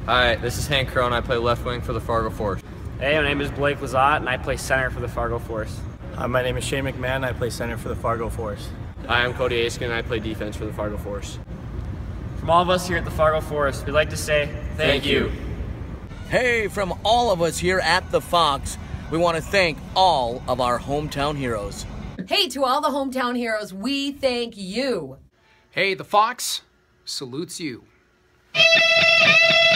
Hi, this is Hank Crow, and I play left wing for the Fargo Force. Hey, my name is Blake Lazat, and I play center for the Fargo Force. My name is Shane McMahon, and I play center for the Fargo Force. Hi, I'm Cody Aiskin, and I play defense for the Fargo Force. From all of us here at the Fargo Force, we'd like to say thank you. Hey, from all of us here at the Fox, we want to thank all of our hometown heroes. Hey, to all the hometown heroes, we thank you. Hey, the Fox salutes you.